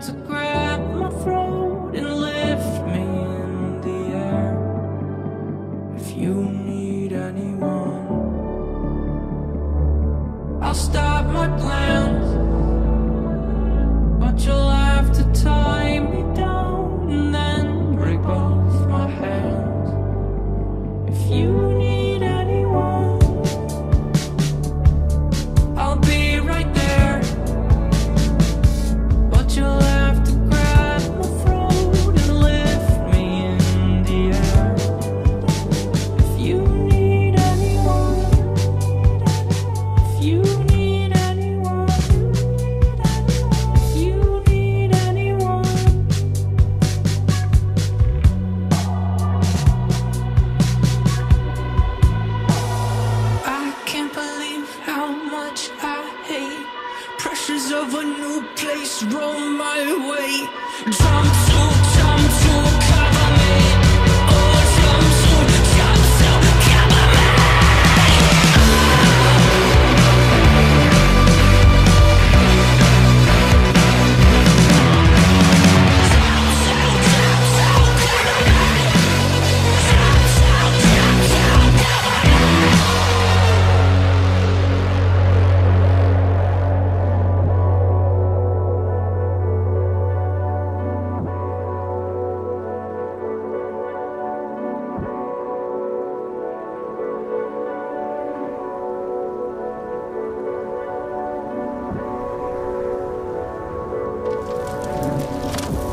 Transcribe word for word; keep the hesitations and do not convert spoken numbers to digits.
to grab my throat and lift me in the air. If you need anyone, I'll stop my plans, but you'll have to tie me down and then break both my hands. If you need anyone, I'll be right there, but you'll have to grab my throat and lift me in the air. If you need anyone, if you need anyone, if you need anyone. I can't believe how much I hate pressures of a new place roll my way. Jumpsuit.